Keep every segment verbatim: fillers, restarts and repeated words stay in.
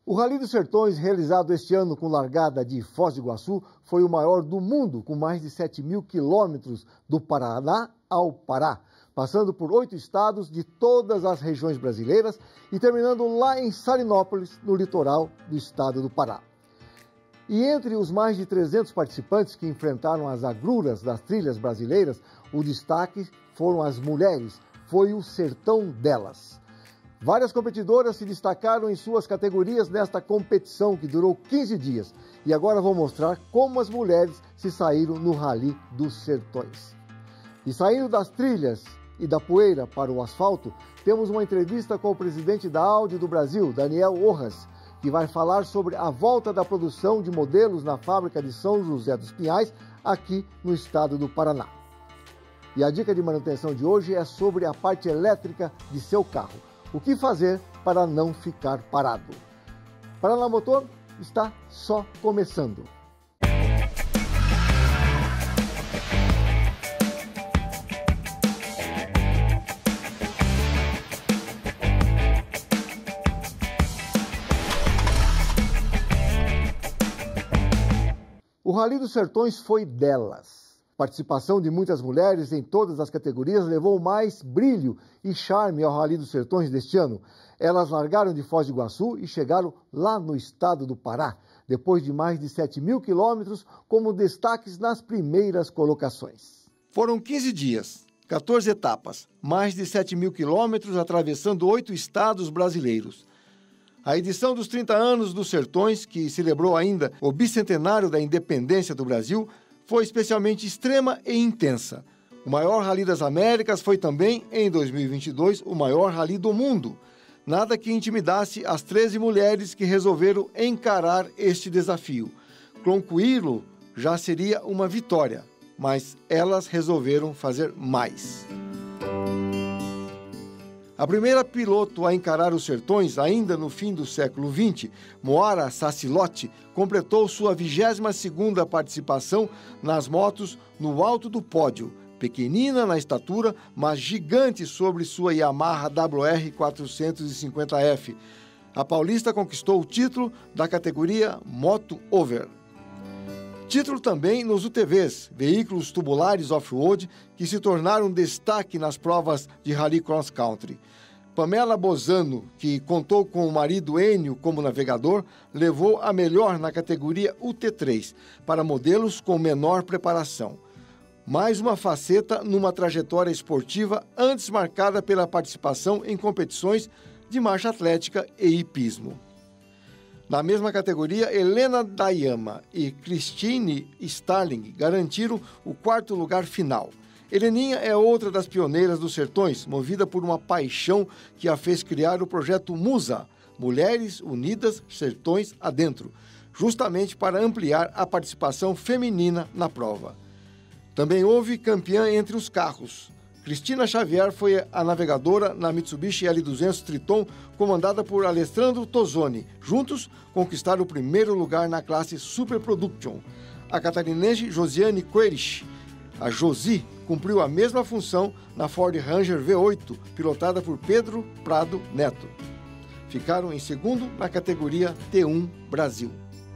O Rally dos Sertões, realizado este ano com largada de Foz do Iguaçu, foi o maior do mundo, com mais de sete mil quilômetros do Paraná ao Pará, passando por oito estados de todas as regiões brasileiras e terminando lá em Salinópolis, no litoral do estado do Pará. E entre os mais de trezentos participantes que enfrentaram as agruras das trilhas brasileiras, o destaque foram as mulheres, foi o sertão delas. Várias competidoras se destacaram em suas categorias nesta competição que durou quinze dias. E agora vou mostrar como as mulheres se saíram no Rally dos Sertões. E saindo das trilhas e da poeira para o asfalto, temos uma entrevista com o presidente da Audi do Brasil, Daniel Orras, que vai falar sobre a volta da produção de modelos na fábrica de São José dos Pinhais, aqui no estado do Paraná. E a dica de manutenção de hoje é sobre a parte elétrica de seu carro. O que fazer para não ficar parado? Paraná Motor está só começando. O Rally dos Sertões foi delas. Participação de muitas mulheres em todas as categorias levou mais brilho e charme ao Rally dos Sertões deste ano. Elas largaram de Foz do Iguaçu e chegaram lá no estado do Pará, depois de mais de sete mil quilômetros, como destaques nas primeiras colocações. Foram quinze dias, quatorze etapas, mais de sete mil quilômetros atravessando oito estados brasileiros. A edição dos trinta anos dos Sertões, que celebrou ainda o bicentenário da independência do Brasil, foi especialmente extrema e intensa. O maior Rally das Américas foi também, em dois mil e vinte e dois, o maior Rally do mundo. Nada que intimidasse as treze mulheres que resolveram encarar este desafio. Concluí-lo já seria uma vitória, mas elas resolveram fazer mais. A primeira piloto a encarar os sertões, ainda no fim do século vinte, Moara Sacilotti, completou sua vigésima segunda participação nas motos no alto do pódio, pequenina na estatura, mas gigante sobre sua Yamaha W R quatrocentos e cinquenta F. A paulista conquistou o título da categoria Moto Over. Título também nos U T Vs, veículos tubulares off-road, que se tornaram destaque nas provas de Rally Cross Country. Pamela Bozano, que contou com o marido Enio como navegador, levou a melhor na categoria U T três, para modelos com menor preparação. Mais uma faceta numa trajetória esportiva antes marcada pela participação em competições de marcha atlética e hipismo. Na mesma categoria, Helena Dayama e Christine Starling garantiram o quarto lugar final. Heleninha é outra das pioneiras dos sertões, movida por uma paixão que a fez criar o projeto Musa, Mulheres Unidas Sertões Adentro, justamente para ampliar a participação feminina na prova. Também houve campeã entre os carros. Cristina Xavier foi a navegadora na Mitsubishi L duzentos Triton, comandada por Alessandro Tozzoni. Juntos, conquistaram o primeiro lugar na classe Super Production. A catarinense Josiane Querich, a Josi, cumpriu a mesma função na Ford Ranger V oito, pilotada por Pedro Prado Neto. Ficaram em segundo na categoria T um Brasil.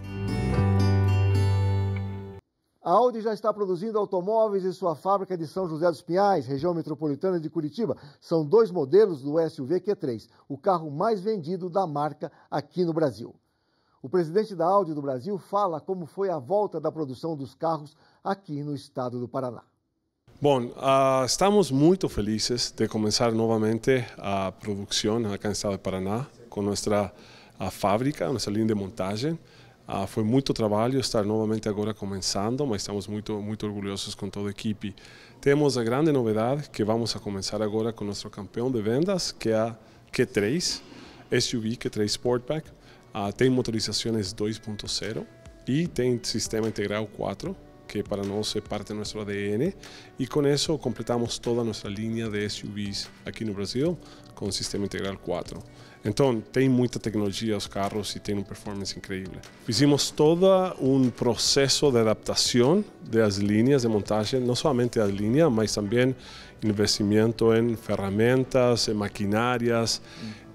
A Audi já está produzindo automóveis em sua fábrica de São José dos Pinhais, região metropolitana de Curitiba. São dois modelos do S U V Q três, o carro mais vendido da marca aqui no Brasil. O presidente da Audi do Brasil fala como foi a volta da produção dos carros aqui no estado do Paraná. Bom, uh, estamos muito felizes de começar novamente a produção aqui no estado do Paraná, com nossa a fábrica, nossa linha de montagem. Uh, foi muito trabalho estar novamente agora começando, mas estamos muito, muito orgulhosos com toda a equipe. Temos a grande novidade que vamos a começar agora com nosso campeão de vendas, que é a Q três, S U V Q três Sportback. Uh, tem motorizações dois ponto zero e tem sistema integral quatro, que para nós é parte do nosso A D N. E com isso completamos toda a nossa linha de S U Vs aqui no Brasil com o sistema integral quatro. Então, tem muita tecnologia os carros e tem uma performance incrível. Fizemos todo um processo de adaptação das linhas de montagem, não somente as linhas, mas também investimento em ferramentas, em maquinárias,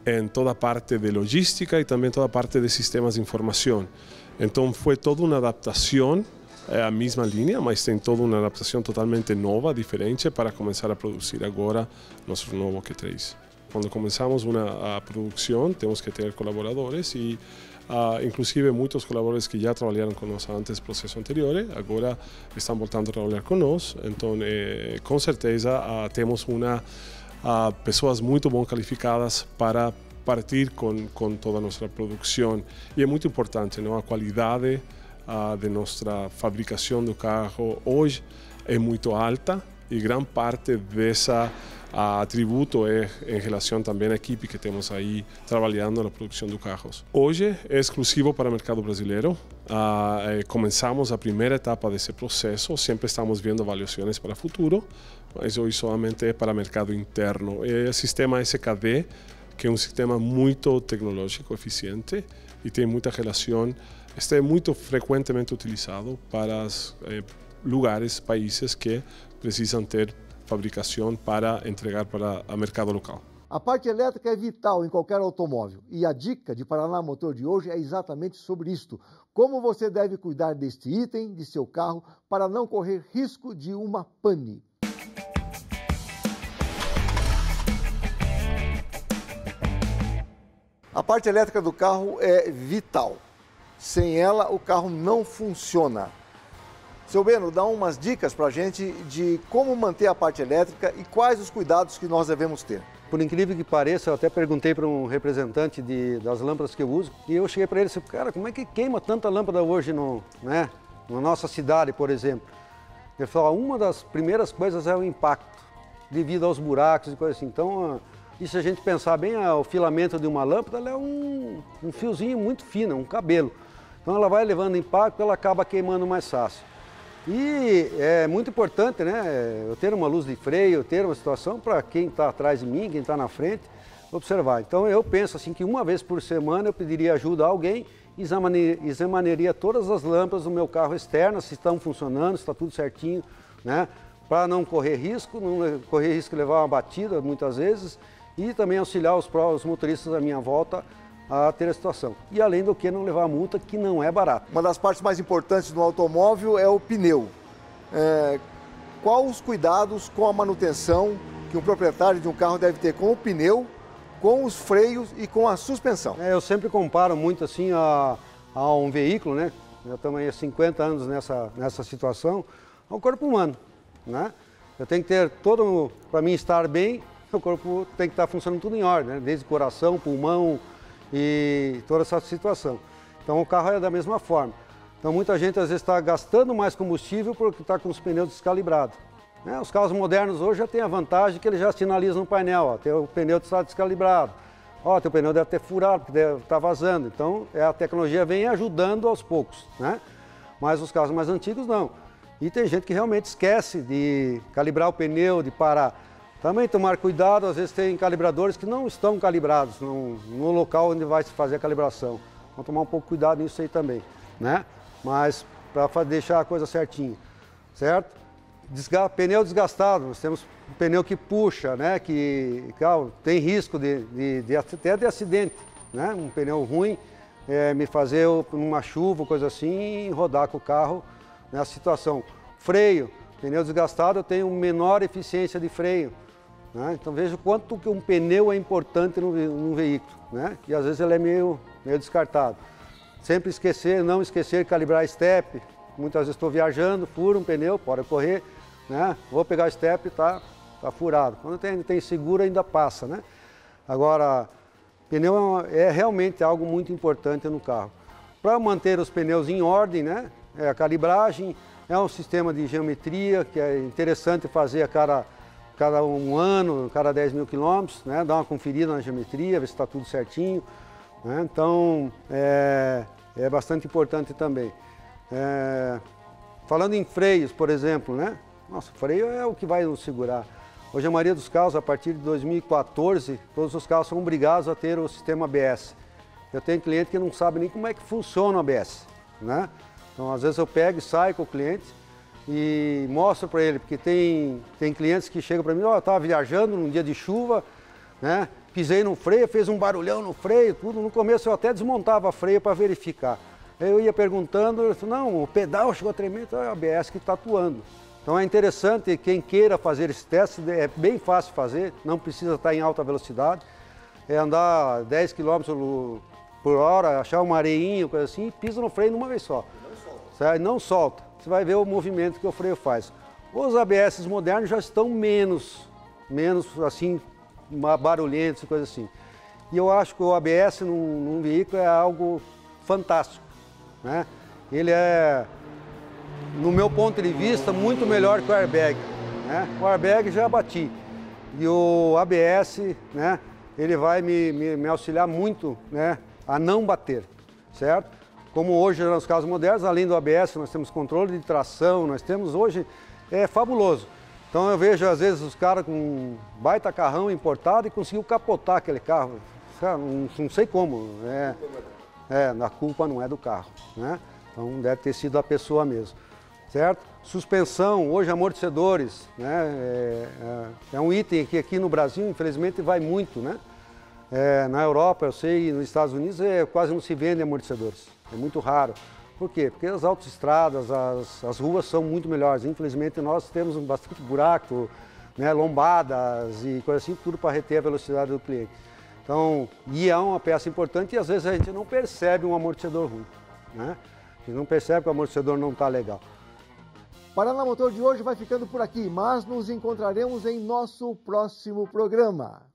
em toda a parte de logística e também toda a parte de sistemas de informação. Então foi toda uma adaptação, é a mesma linha, mas tem toda uma adaptação totalmente nova, diferente, para começar a produzir agora nosso novo Q três. Quando começamos uma a produção, temos que ter colaboradores e Uh, inclusive muitos colaboradores que já trabalharam conosco antes do processo anterior, agora estão voltando a trabalhar conosco. Então, eh, com certeza, uh, temos uma, uh, pessoas muito bem qualificadas para partir com, com toda a nossa produção. E é muito importante, não? A qualidade uh, de nossa fabricação do carro hoje é muito alta e grande parte dessa A atributo é em relação também à equipe que temos aí trabalhando na produção de carros. Hoje é exclusivo para o mercado brasileiro. Ah, eh, começamos a primeira etapa desse processo, sempre estamos vendo avaliações para o futuro, mas hoje somente é para o mercado interno. É o sistema S K D, que é um sistema muito tecnológico, eficiente e tem muita relação. Este é muito frequentemente utilizado para os eh, lugares, países que precisam ter fabricação para entregar para o mercado local. A parte elétrica é vital em qualquer automóvel e a dica de Paraná Motor de hoje é exatamente sobre isto. Como você deve cuidar deste item de seu carro para não correr risco de uma pane. A parte elétrica do carro é vital. Sem ela, o carro não funciona. Seu Beno, dá umas dicas para a gente de como manter a parte elétrica e quais os cuidados que nós devemos ter. Por incrível que pareça, eu até perguntei para um representante de, das lâmpadas que eu uso e eu cheguei para ele e disse, cara, como é que queima tanta lâmpada hoje no, né, na nossa cidade, por exemplo? Ele falou, uma das primeiras coisas é o impacto, devido aos buracos e coisas assim. Então, e se a gente pensar bem, o filamento de uma lâmpada ela é um, um fiozinho muito fino, um cabelo. Então ela vai levando impacto, ela acaba queimando mais fácil. E é muito importante, né, eu ter uma luz de freio, ter uma situação para quem está atrás de mim, quem está na frente, observar. Então eu penso assim que uma vez por semana eu pediria ajuda a alguém e examinaria todas as lâmpadas do meu carro externo, se estão funcionando, se está tudo certinho, né, para não correr risco, não correr risco de levar uma batida muitas vezes e também auxiliar os, os motoristas à minha volta a ter a situação. E além do que não levar a multa, que não é barato. Uma das partes mais importantes do automóvel é o pneu. É, quais os cuidados com a manutenção que um proprietário de um carro deve ter com o pneu, com os freios e com a suspensão? É, eu sempre comparo muito assim a, a um veículo, né? Já estamos aí há cinquenta anos nessa, nessa situação, ao corpo humano, né? Eu tenho que ter todo, para mim estar bem, o corpo tem que estar funcionando tudo em ordem, né? Desde coração, pulmão, e toda essa situação. Então o carro é da mesma forma. Então muita gente às vezes está gastando mais combustível porque está com os pneus descalibrados. Né? Os carros modernos hoje já têm a vantagem que eles já sinalizam no painel, ó, teu pneu está descalibrado, ó, teu pneu deve ter furado, porque deve estar vazando. Então a tecnologia vem ajudando aos poucos, né? Mas os carros mais antigos não. E tem gente que realmente esquece de calibrar o pneu, de parar. Também tomar cuidado, às vezes tem calibradores que não estão calibrados no, no local onde vai se fazer a calibração. Vamos tomar um pouco de cuidado nisso aí também, né? Mas para deixar a coisa certinha, certo? Desga pneu desgastado, nós temos um pneu que puxa, né? Que calma, tem risco de, de, de, até de acidente, né? Um pneu ruim, é, me fazer uma chuva, coisa assim, e rodar com o carro nessa situação. Freio, pneu desgastado, eu tenho menor eficiência de freio. Né? Então veja o quanto que um pneu é importante no, no veículo, né? Que às vezes ele é meio, meio descartado. Sempre esquecer, não esquecer de calibrar step. Muitas vezes estou viajando, furo um pneu, pode correr, né? Vou pegar step e está tá furado. Quando tem, tem seguro ainda passa, né? Agora, pneu é, uma, é realmente algo muito importante no carro. Para manter os pneus em ordem, né? É a calibragem, é um sistema de geometria que é interessante fazer a cada cada um ano, cada dez mil quilômetros, né? Dar uma conferida na geometria, ver se está tudo certinho, né? Então, é, é bastante importante também. É, falando em freios, por exemplo, né? Nossa, freio é o que vai nos segurar. Hoje a maioria dos carros, a partir de dois mil e quatorze, todos os carros são obrigados a ter o sistema A B S. Eu tenho cliente que não sabe nem como é que funciona o A B S, né? Então, às vezes eu pego e saio com o cliente e mostro para ele, porque tem, tem clientes que chegam para mim, ó, oh, eu estava viajando num dia de chuva, né? pisei no freio, fez um barulhão no freio, tudo. No começo eu até desmontava a freio para verificar. Aí eu ia perguntando, eu falei, não, o pedal chegou a tremer, então é o A B S que está atuando. Então é interessante, quem queira fazer esse teste, é bem fácil de fazer, não precisa estar em alta velocidade. É andar dez quilômetros por hora, achar uma areinha, coisa assim, e pisa no freio numa vez só. Não solta. Não solta. Você vai ver o movimento que o freio faz. Os A B S modernos já estão menos, menos assim, barulhentos e coisa assim. E eu acho que o A B S num, num veículo é algo fantástico, né? Ele é, no meu ponto de vista, muito melhor que o airbag, né? O airbag já bati. E o A B S, né, ele vai me, me, me auxiliar muito, né, a não bater, certo? Como hoje nos carros modernos, além do A B S, nós temos controle de tração, nós temos hoje, é fabuloso. Então eu vejo às vezes os caras com um baita carrão importado e conseguiu capotar aquele carro, não, não sei como, é, é, a culpa não é do carro, né? Então deve ter sido a pessoa mesmo, certo? Suspensão, hoje amortecedores, né? É, é, é um item que aqui no Brasil, infelizmente, vai muito, né? É, na Europa, eu sei, nos Estados Unidos, é, quase não se vende amortecedores, é muito raro. Por quê? Porque as autoestradas, as, as ruas são muito melhores. Infelizmente, nós temos bastante buraco, né, lombadas e coisa assim, tudo para reter a velocidade do cliente. Então, e é uma peça importante e às vezes a gente não percebe um amortecedor ruim, né? A gente não percebe que o amortecedor não está legal. Paraná Motor de hoje vai ficando por aqui, mas nos encontraremos em nosso próximo programa.